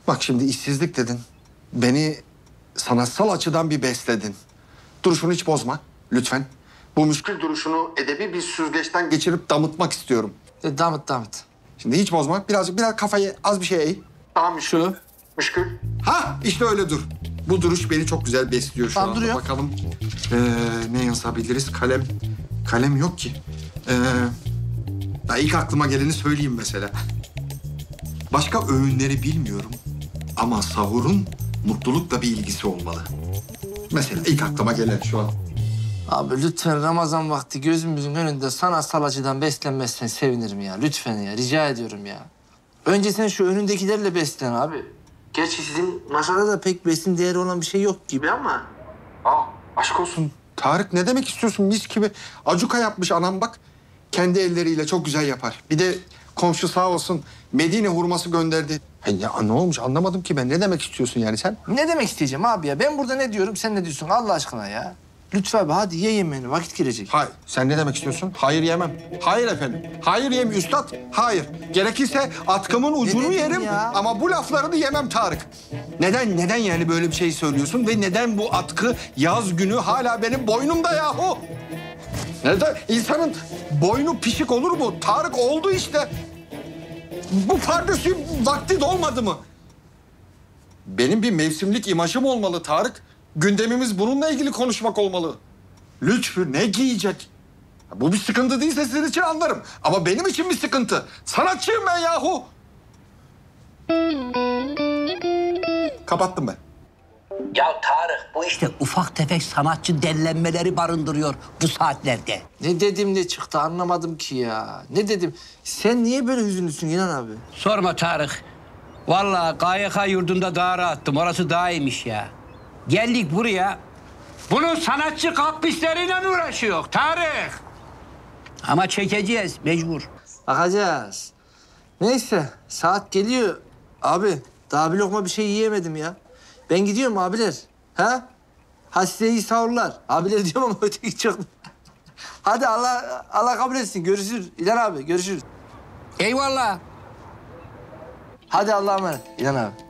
Bak şimdi işsizlik dedin. Beni sanatsal açıdan bir besledin. Duruşunu hiç bozma lütfen. Bu müşkül duruşunu edebi bir süzgeçten geçirip damıtmak istiyorum. Damıt. Şimdi hiç bozma. Biraz kafayı az bir şey eğ. Daha müşkül. Şu. Müşkül. Ha işte öyle dur. Bu duruş beni çok güzel besliyor şu Tamam, anda. duruyor. Bakalım ne yazabiliriz? Kalem yok ki. İlk aklıma geleni söyleyeyim mesela. Başka öğünleri bilmiyorum ama sahurun mutlulukla bir ilgisi olmalı. Mesela ilk aklıma gelen şu an. Abi lütfen Ramazan vakti gözümüzün önünde sanatsal açıdan beslenmezsen sevinirim ya. Lütfen ya, rica ediyorum ya. Önce sen şu önündekilerle beslen abi. Gerçi sizin masada da pek besin değeri olan bir şey yok gibi ama. Aşk olsun. Tarık ne demek istiyorsun? Mis gibi acuka yapmış anam bak. Kendi elleriyle çok güzel yapar. Bir de komşu sağ olsun Medine hurması gönderdi. Ya ne olmuş anlamadım ki ben. Ne demek istiyorsun yani sen? Ne demek isteyeceğim abi ya? Ben burada ne diyorum, sen ne diyorsun Allah aşkına ya? Lütfen abi hadi ye yemeğini, vakit girecek. Hayır. Sen ne demek istiyorsun? Hayır yemem. Hayır efendim. Hayır yem üstad. Hayır. Gerekirse atkımın ucunu dedin yerim ya? ama bu laflarını yemem Tarık. Neden yani böyle bir şey söylüyorsun ve neden bu atkı yaz günü hala benim boynumda yahu? Neden? İnsanın boynu pişik olur mu? Tarık oldu işte. Bu pardesü vakti dolmadı mı? Benim bir mevsimlik imajım olmalı Tarık. Gündemimiz bununla ilgili konuşmak olmalı. Lütfü ne giyecek? Bu bir sıkıntı değilse sizin için anlarım. Ama benim için bir sıkıntı. Sanatçıyım ben yahu. Kapattım ben. Ya Tarık bu işte ufak tefek sanatçı dellenmeleri barındırıyor bu saatlerde. Ne dedim ne çıktı anlamadım ki ya. Ne dedim? Sen niye böyle hüzünlüsün İnan abi? Sorma Tarık. Vallahi KYK yurdunda daha rahattım. Orası daha iyiymiş ya. Geldik buraya. Bunun sanatçı kapristleriyle uğraşıyor Tarık. Ama çekeceğiz mecbur. Bakacağız. Neyse saat geliyor. Abi daha bir lokma bir şey yiyemedim ya. Ben gidiyorum abiler. Ha? Hadi size iyi sahurlar. Abiler diyorum ama öteki çok. Hadi Allah kabul etsin. Görüşürüz. İlhan abi görüşürüz. Eyvallah. Hadi Allah'a emanet İlhan abi.